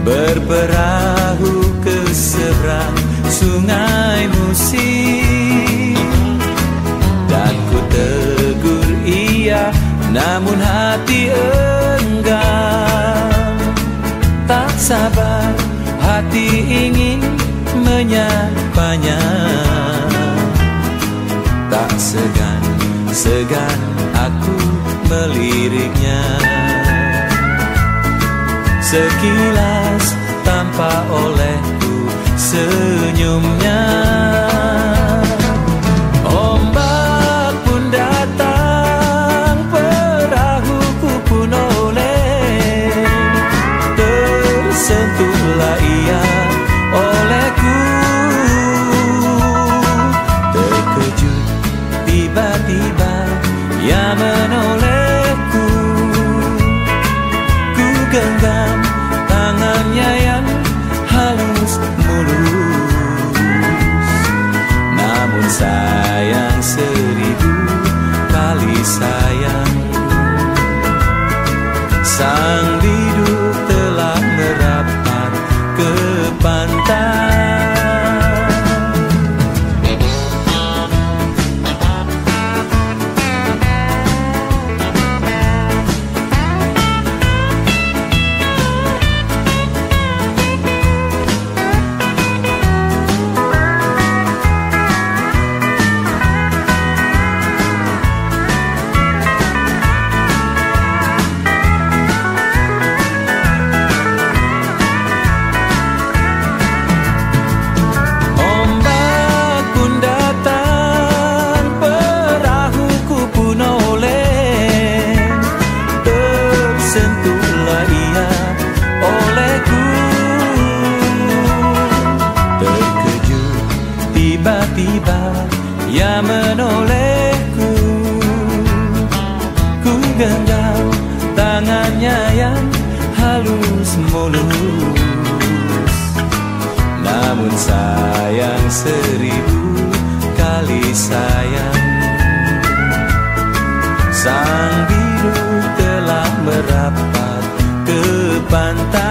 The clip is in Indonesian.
berperahu ke seberang sungai musik. Dan ku tegur ia, namun hati enggan. Tak sabar hati ingin menyapanya, tak segan aku meliriknya. Sekilas tampak olehku senyumnya. Ombak pun datang, perahuku pun oleh. Tersentuhlah ia olehku. Terkejut tiba-tiba ia menolehku. Ku genggam tangannya yang halus mulus. Namun sayang 1000 kali sayang, sang biduk telah merapat ke pantai. Sentuhlah ia olehku. Terkejut tiba-tiba ia menolehku. Ku genggam tangannya yang halus mulus. Namun sayang 1000 kali sayang, sang biduk telah merapat ke pantai.